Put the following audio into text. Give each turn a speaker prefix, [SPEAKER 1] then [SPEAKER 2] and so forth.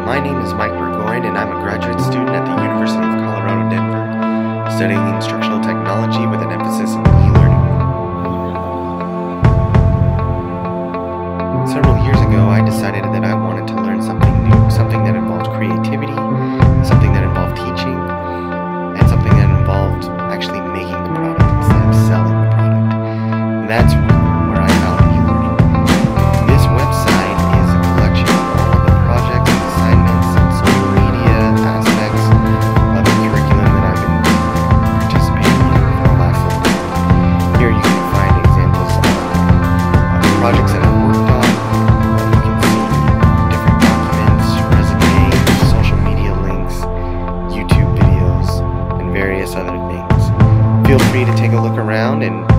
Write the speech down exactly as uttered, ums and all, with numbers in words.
[SPEAKER 1] my name is Mike Burgoyne, and I'm a graduate student at the University of Colorado, Denver, studying instructional technology with an emphasis on e-learning. Several years ago, I decided that I wanted to learn something new, something that involved creativity, something that involved teaching, and something that involved actually making the product instead of selling the product. And that's where I found e-learning. This website is a collection of all of the projects and assignments and social media aspects of the curriculum that I've been participating in for the last little bit. Here you can find examples of uh, projects that I've worked on. You can see different documents, resumes, social media links, YouTube videos, and various other things. Feel free to take a look around and